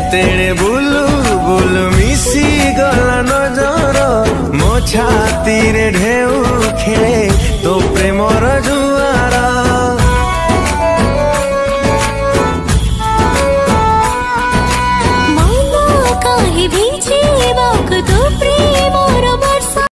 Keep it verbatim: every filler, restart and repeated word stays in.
तेरे blue blue मिसी गला नजर मो छाती रे ढेउ खेले तो प्रेम